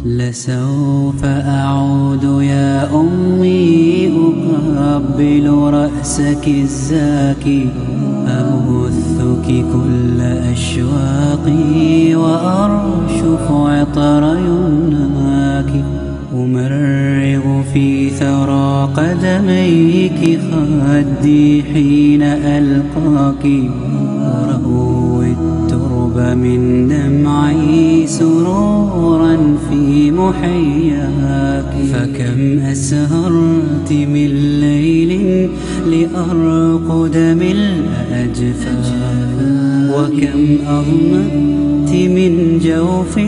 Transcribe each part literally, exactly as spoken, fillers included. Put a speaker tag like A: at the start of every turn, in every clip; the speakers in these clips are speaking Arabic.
A: لسوف أعود يا أمي أقبل رأسك الزاكي، أبثك كل أشواقي وأرشف عطر يمناك، أمرغ في ثرى قدميك خدي حين ألقاك، أروي الترب من دمعي سرورا في محياك. فكم أسهرت من ليل لأرقد ملء أجفاك، وكم أظمأت من جوف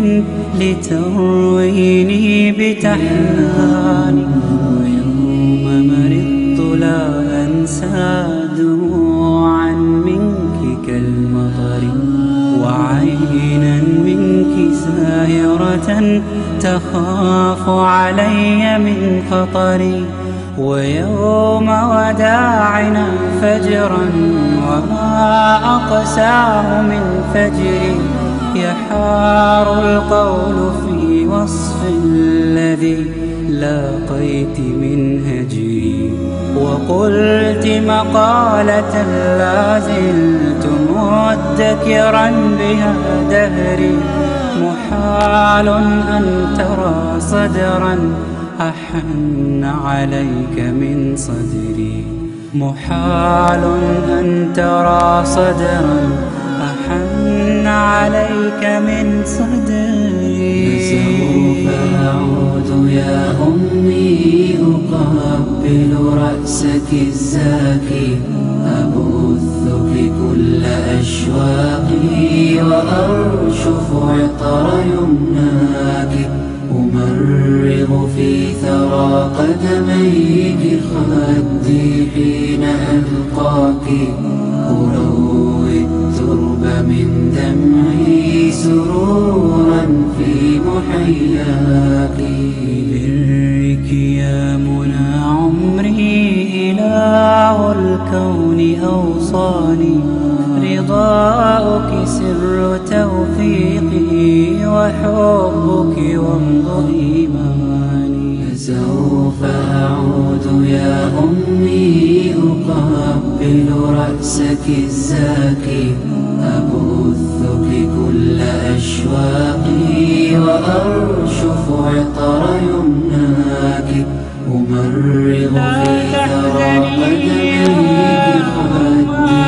A: لترويني بتحناني، ويوم مرضت لا أنسى دموعا منك كالمطر، وعينا منك ساهرة تخاف علي من خطري، ويوم وداعنا فجرا وما أقساه من فجري، يحار القول في وصف الذي لاقيت من هجري، وقلت مقالة لا زلت مدكرا بها دهري، محال أن ترى صدرا أحن عليك من صدري، محال أن ترى صدرا أحن عليك من صدري.
B: فسوف أعود يا أمي أقبل رأسك الزاكي، أبثك كل أشواقي وأرشف عطر يمناك، أمرغ في ثرى قدميك خدي حين ألقاك، أروي الترب من دمعي سرورا في محياك.
A: برك يا منى عمري إله الكون أوصاني، رضاؤك سر توفيقي وحبك وامض إيماني.
B: فسوف أعود يا أمي أقبل رأسك الزاكي، أبثك كل أشواقي وأرشف عطر يمناك، أمرغ في ثرى قدميك خدي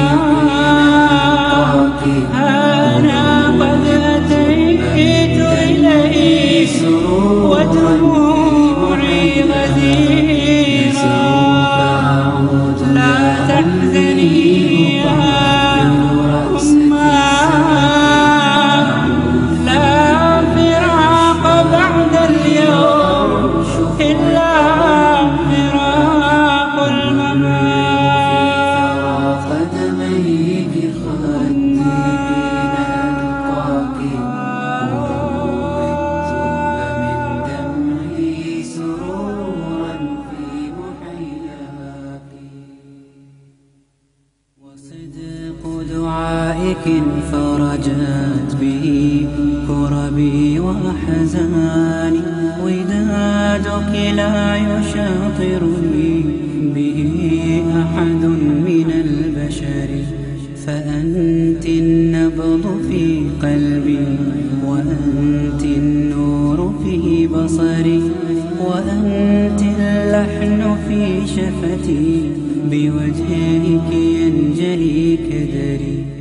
B: حين ألقاك،
A: أنا قد أتيت إليك ودموعي غزيرة، لا تحزني يا أمّا، لا فراق بعد اليوم إلا فراق الممات.
B: قدميك خدي حين ألقاك، أروي الترب من دمعي سرورا في محياك.
A: وصدق دعائك انفرجت به كربي وأحزاني، ودادك لا يشاطرني به أحد من البشر، فأنت النبض في قلبي، وأنت النور في بصري، وأنت اللحن في شفتي، بوجهك ينجلي كدري.